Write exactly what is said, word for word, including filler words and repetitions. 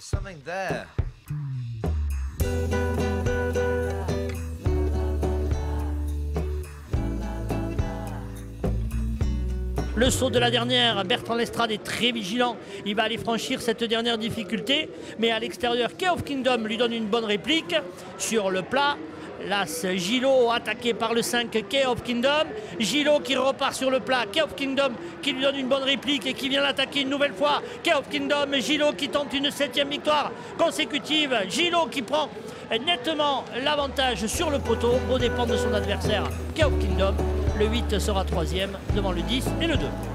something there. Le saut de la dernière, Bertrand Lestrade est très vigilant. Il va aller franchir cette dernière difficulté. Mais à l'extérieur, Key of Kingdom lui donne une bonne réplique. Sur le plat, l'As Gillot attaqué par le cinq Key of Kingdom. Gillot qui repart sur le plat. Key of Kingdom qui lui donne une bonne réplique et qui vient l'attaquer une nouvelle fois. Key of Kingdom, Gillot qui tente une septième victoire consécutive. Gillot qui prend nettement l'avantage sur le poteau aux dépens de son adversaire Key of Kingdom. Le huit sera troisième devant le dix et le deux.